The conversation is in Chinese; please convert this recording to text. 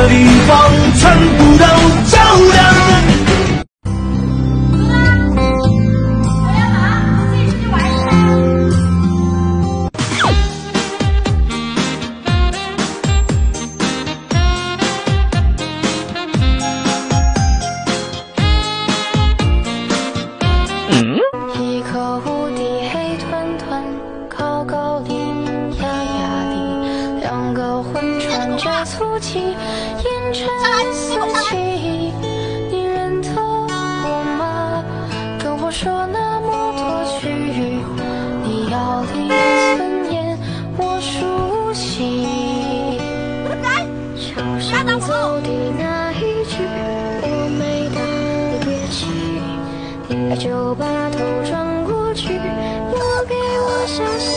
地方全部都照亮。 一颗无敌黑团团，高高低，压压低，两个魂穿着粗气，烟尘四起。你认得我吗？跟我说那么多句，你要离尊严我熟悉。就像走的那一句，我没打你别气。你就把头转过去，留给我想象。